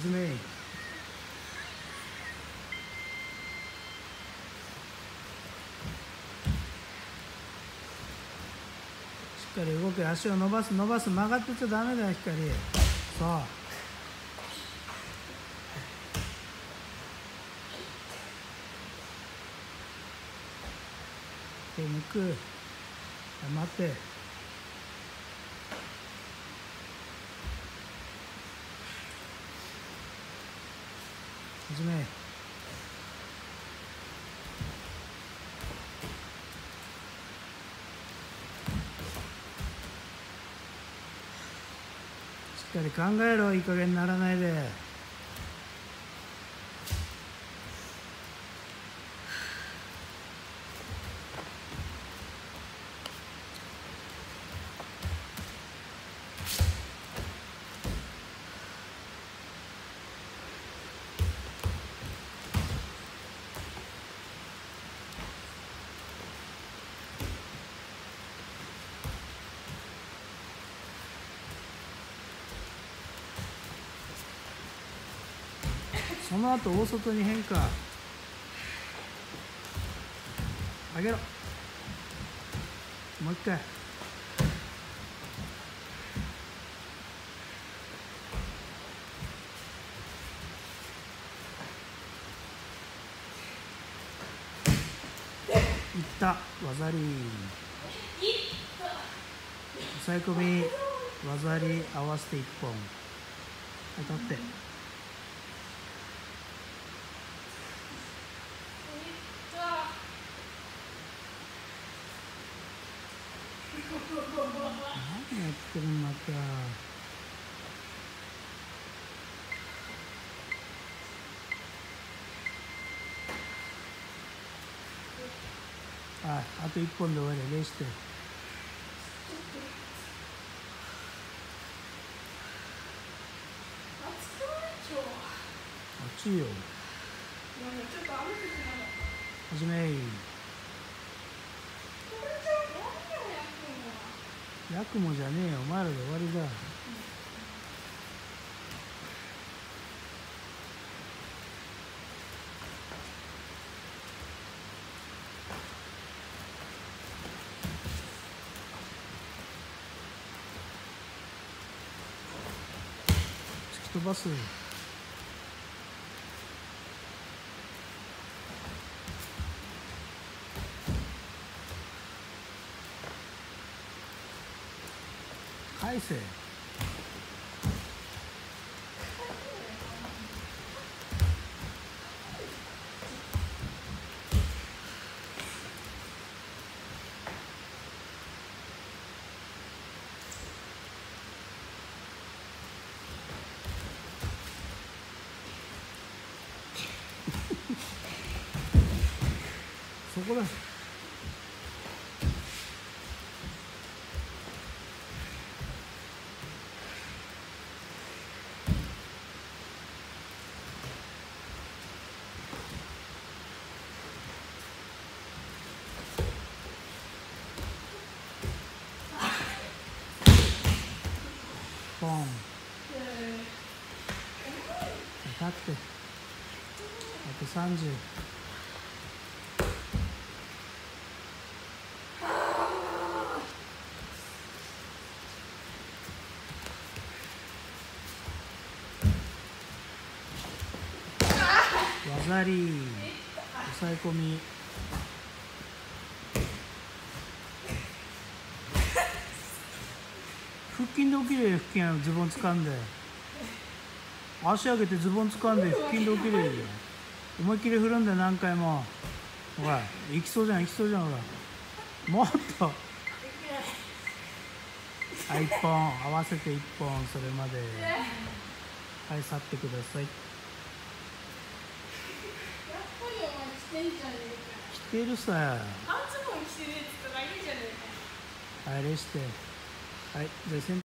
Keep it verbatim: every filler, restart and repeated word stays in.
始め。しっかり動け。足を伸ばす伸ばす。曲がってちゃダメだよ光。そう手抜く。待って。始め。しっかり考えろ。いい加減にならないで。その後大外に変化。上げろ。もう一回。いった。技あり。抑え込み。技あり合わせていっぽん。はい、立って。何やってるんまた。はい、あといっぽんで終わり。礼して。暑いよ。始め。ヤクモじゃねえよ。お前らで終わりだ。突き飛ばす。返せ。そこだ。ポン。立って。あとさんじゅう。技あり。抑え込み。腹筋で起きれよ。腹筋はズボン掴んで。足上げてズボン掴んで腹筋で起きれよ。思いっきり振るんだよ何回も。ほら行きそうじゃん行きそうじゃん。ほらもっと。はい、いっぽん合わせていっぽん。それまで。はい、去ってください。着てるさ。 パンツも着てるやつとかいいじゃねえか。 はい、レして。はい、じゃあ